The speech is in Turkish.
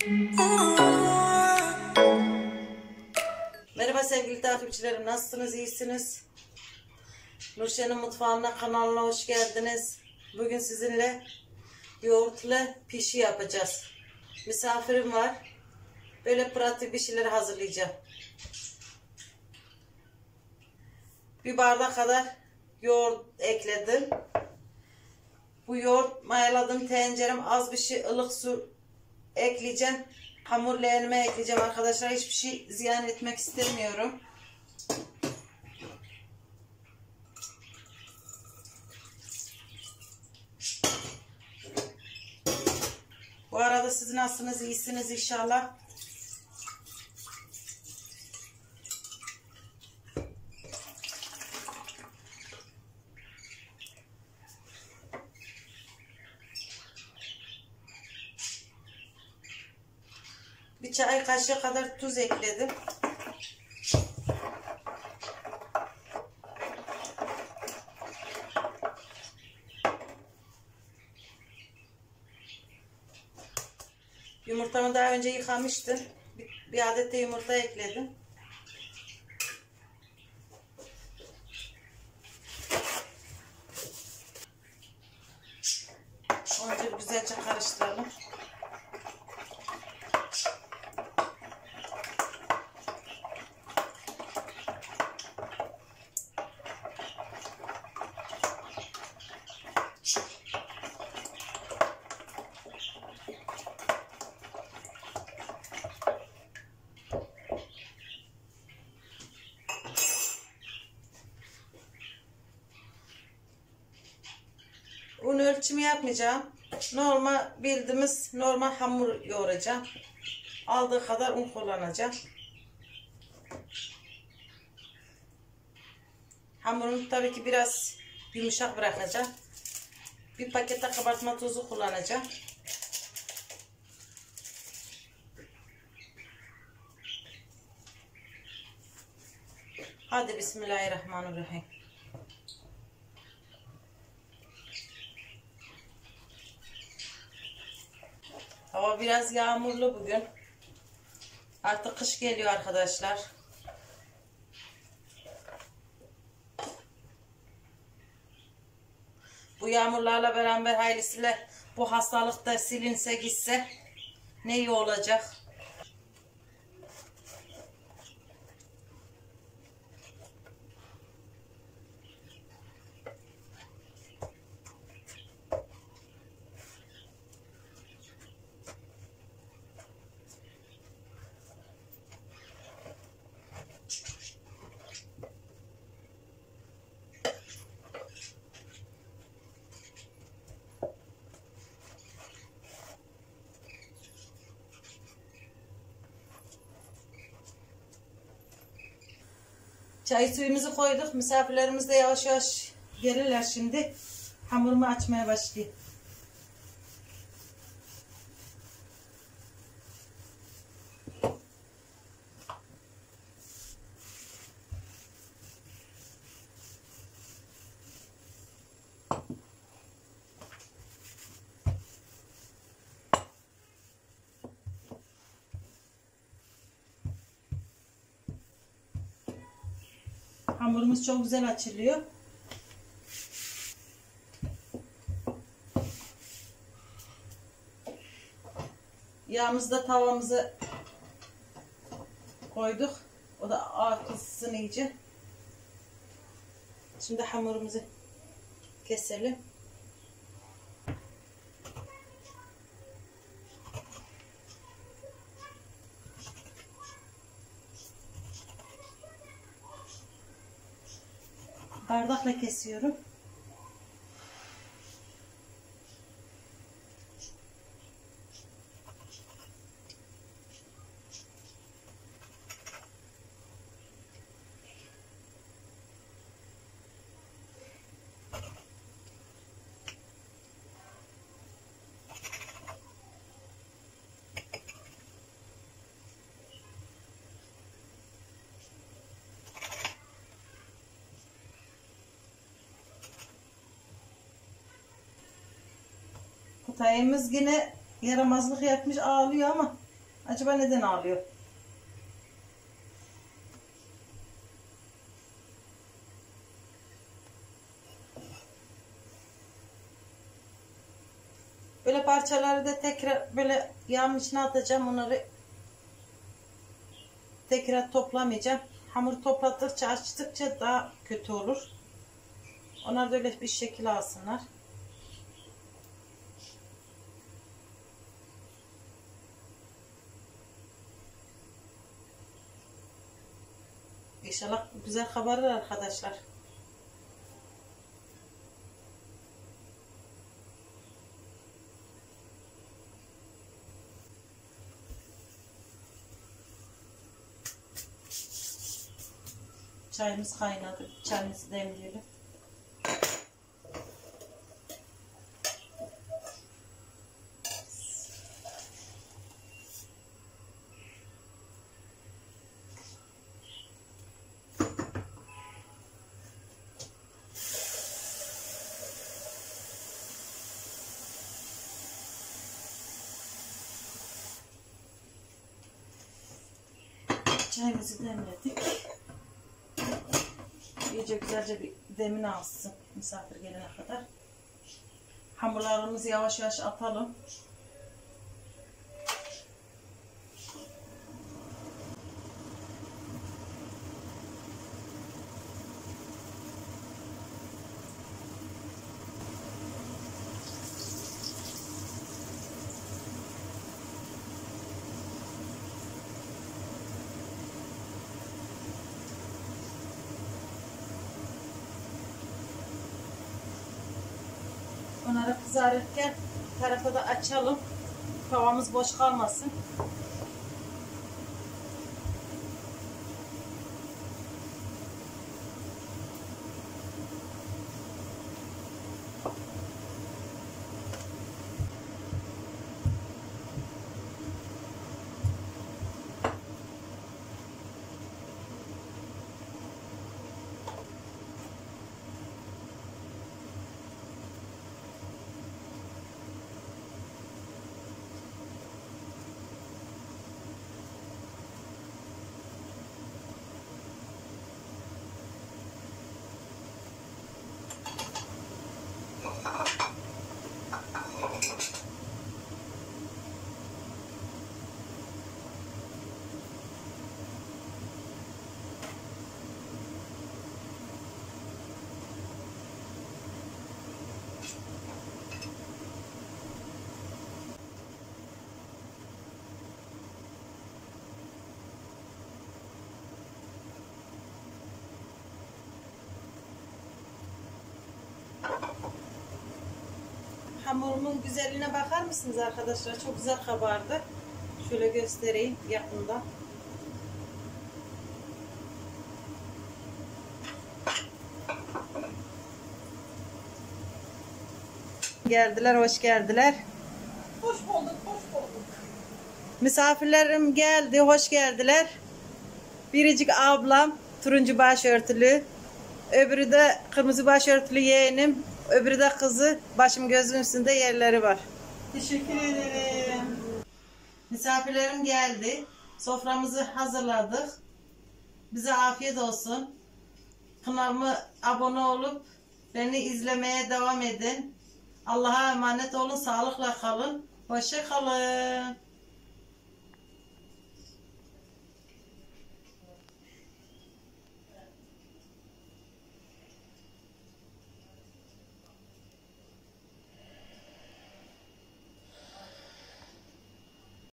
Merhaba sevgili takipçilerim, nasılsınız, iyisiniz? Nurşen'in mutfağına, kanalına hoş geldiniz. Bugün sizinle yoğurtlu pişi yapacağız. Misafirim var. Böyle pratik bir şeyler hazırlayacağım. Bir bardak kadar yoğurt ekledim. Bu yoğurt mayaladım tencerem, az bir şey ılık su ekleyeceğim. Hamur leğenime ekleyeceğim arkadaşlar. Hiçbir şey ziyan etmek istemiyorum. Bu arada siz nasılsınız? İyisiniz inşallah. Bir çay kaşığı kadar tuz ekledim. Yumurtamı daha önce yıkamıştım. Bir adet de yumurta ekledim. Önce güzelce karıştıralım. Un ölçümü yapmayacağım. Bildiğimiz normal hamur yoğuracağım. Aldığı kadar un kullanacağım. Hamurunu tabii ki biraz yumuşak bırakacağım. Bir pakete kabartma tozu kullanacağım. Hadi Bismillahirrahmanirrahim. Hava biraz yağmurlu bugün. Artık kış geliyor arkadaşlar. Bu yağmurlarla beraber hayırlısıyla bu hastalık da silinse gitse ne iyi olacak. Çay suyumuzu koyduk. Misafirlerimiz de yavaş yavaş gelirler şimdi. Hamurumu açmaya başlayayım. Hamurumuz çok güzel açılıyor. Yağımızı da tavamıza koyduk. O da kızsın iyice. Şimdi hamurumuzu keselim. Bardakla kesiyorum. Kutayımız yine yaramazlık yapmış, ağlıyor ama Acaba neden ağlıyor? Böyle parçaları da tekrar böyle yağın içine atacağım. Onları tekrar toplamayacağım. Hamur topladıkça, açtıkça daha kötü olur. Onlar da öyle bir şekil alsınlar. İnşallah güzel kabarır arkadaşlar. Çayımız kaynadı. Çayımızı demleyelim. Çayımızı demledik. İyice güzelce bir demini alsın misafir gelene kadar. Hamurlarımızı yavaş yavaş atalım. Onları kızarırken tarafa da açalım. Tavamız boş kalmasın. Hamurumun güzelliğine bakar mısınız arkadaşlar? Çok güzel kabardı. Şöyle göstereyim yakından. Geldiler, hoş geldiler. Hoş bulduk, hoş bulduk. Misafirlerim geldi, hoş geldiler. Biricik ablam, turuncu başörtülü. Öbürü de kırmızı başörtülü yeğenim. Öbürü de kızı, başım gözüm üstünde yerleri var. Teşekkür ederim. Misafirlerim geldi. Soframızı hazırladık. Bize afiyet olsun. Kanalıma abone olup beni izlemeye devam edin. Allah'a emanet olun. Sağlıkla kalın. Hoşça kalın.